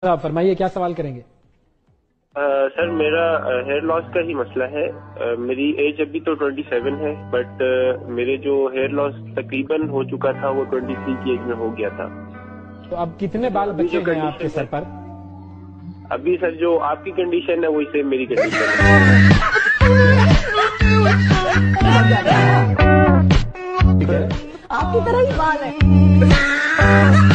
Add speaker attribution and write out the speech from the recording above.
Speaker 1: फरमाइए, क्या सवाल करेंगे?
Speaker 2: सर मेरा हेयर लॉस का ही मसला है। मेरी एज अभी तो 27 है, बट मेरे जो हेयर लॉस तकरीबन हो चुका था वो 23 की एज में हो गया था।
Speaker 1: तो अब कितने बाल बचे हैं आपके सर पर?
Speaker 2: अभी सर जो आपकी कंडीशन है वही सेम मेरी कंडीशन है।
Speaker 1: ठीक है,
Speaker 3: आपकी तरह ही बाल है।